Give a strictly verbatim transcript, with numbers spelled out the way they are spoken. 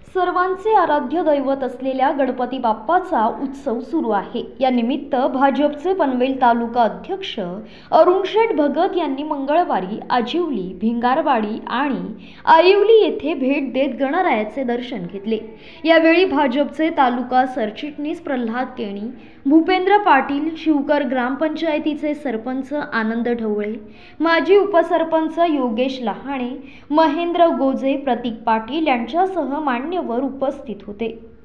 सर्वांचे आराध्य दैवत असलेल्या गणपती बाप्पाचा उत्सव सुरू आहे। या निमित्त भाजपचे पनवेल तालुका अध्यक्ष अरुण शेठ भगत यांनी मंगळवारी आजिवली, भिंगारवाडी आणि आरिवली येथे भेट देत गणरायाचे दर्शन घेतले। यावेळी भाजपचे तालुका सरचिटणीस प्रल्हाद केणी, भूपेंद्र पाटील, शिवकर ग्रामपंचायतीचे सरपंच आनंद ढवळे, माजी उपसरपंच योगेश लहाणे, महेंद्र गोजे, प्रतीक पाटील यांच्यासह मान्यवर उपस्थित होते।